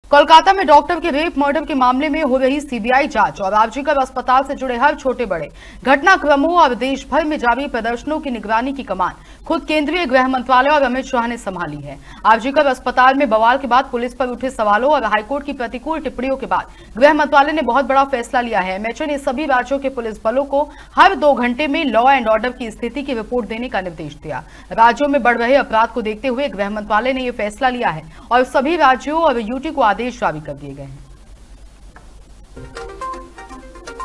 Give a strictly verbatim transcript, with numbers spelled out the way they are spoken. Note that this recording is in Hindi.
कोलकाता में डॉक्टर के रेप मर्डर के मामले में हो रही सीबीआई जांच और आरजीकर अस्पताल से जुड़े हर छोटे बड़े घटनाक्रमों और देश भर में जारी प्रदर्शनों की निगरानी की कमान खुद केंद्रीय गृह मंत्रालय और अमित शाह ने संभाली है। आरजीकर अस्पताल में बवाल के बाद पुलिस पर उठे सवालों और हाईकोर्ट की प्रतिकूल टिप्पणियों के बाद गृह मंत्रालय ने बहुत बड़ा फैसला लिया है। एमएचए ने सभी राज्यों के पुलिस बलों को हर दो घंटे में लॉ एंड ऑर्डर की स्थिति की रिपोर्ट देने का निर्देश दिया। राज्यों में बढ़ रहे अपराध को देखते हुए गृह मंत्रालय ने यह फैसला लिया है और सभी राज्यों और यूटी को आदेश जारी कर दिए गए हैं।